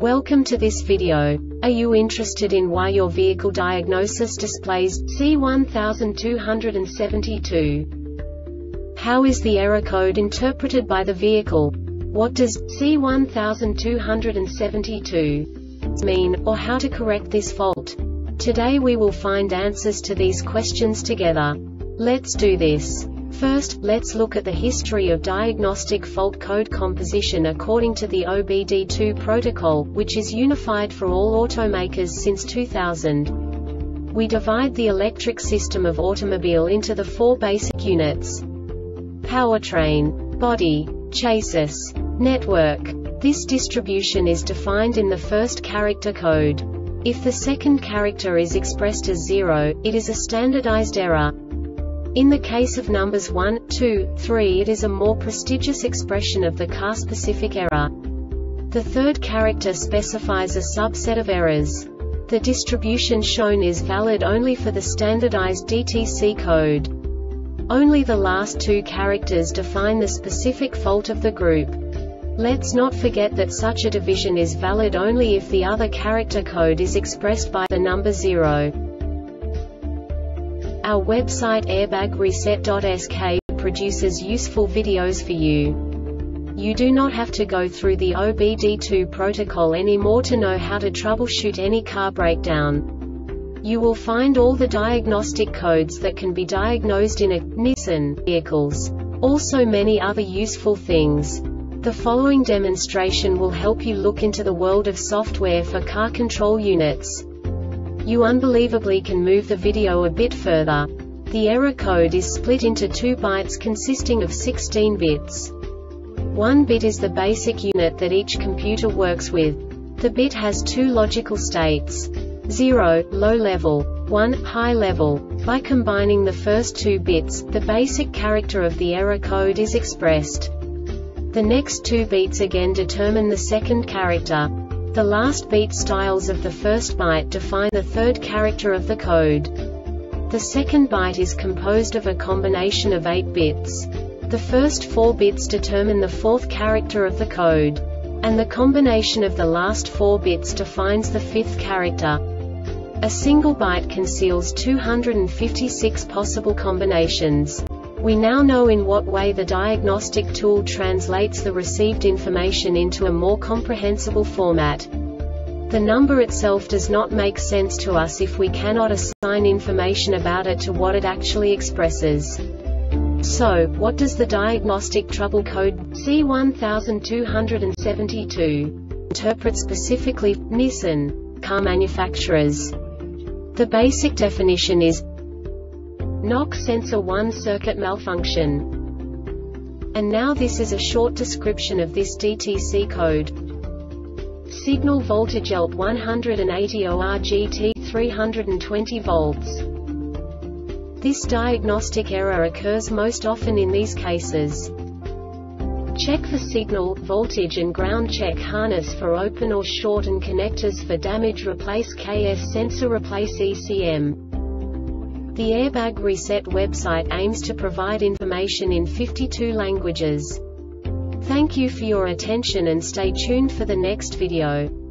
Welcome to this video. Are you interested in why your vehicle diagnosis displays C1272? How is the error code interpreted by the vehicle? What does C1272 mean, or how to correct this fault? Today we will find answers to these questions together. Let's do this. First, let's look at the history of diagnostic fault code composition according to the OBD2 protocol, which is unified for all automakers since 2000. We divide the electric system of automobile into the four basic units: powertrain, body, chassis, network. This distribution is defined in the first character code. If the second character is expressed as 0, it is a standardized error. In the case of numbers 1, 2, 3, it is a more prestigious expression of the car-specific error. The third character specifies a subset of errors. The distribution shown is valid only for the standardized DTC code. Only the last two characters define the specific fault of the group. Let's not forget that such a division is valid only if the other character code is expressed by the number 0. Our website airbagreset.sk produces useful videos for you. You do not have to go through the OBD2 protocol anymore to know how to troubleshoot any car breakdown. You will find all the diagnostic codes that can be diagnosed in a Nissan vehicles. Also many other useful things. The following demonstration will help you look into the world of software for car control units. You unbelievably can move the video a bit further. The error code is split into 2 bytes consisting of 16 bits. 1 bit is the basic unit that each computer works with. The bit has 2 logical states: 0, low level, 1, high level. By combining the first 2 bits, the basic character of the error code is expressed. The next 2 beats again determine the second character. The last beat styles of the first byte define the third character of the code. The second byte is composed of a combination of 8 bits. The first 4 bits determine the fourth character of the code. And the combination of the last 4 bits defines the fifth character. A single byte conceals 256 possible combinations. We now know in what way the diagnostic tool translates the received information into a more comprehensible format. The number itself does not make sense to us if we cannot assign information about it to what it actually expresses. So, what does the diagnostic trouble code C1272 interpret specifically for Nissan car manufacturers? The basic definition is knock sensor 1 circuit malfunction. And now this is a short description of this DTC code. Signal voltage ELT 180 ORGT 320 volts. This diagnostic error occurs most often in these cases. Check for signal, voltage and ground. Check harness for open or short and connectors for damage. Replace KS sensor. Replace ECM. The Airbag Reset website aims to provide information in 52 languages. Thank you for your attention and stay tuned for the next video.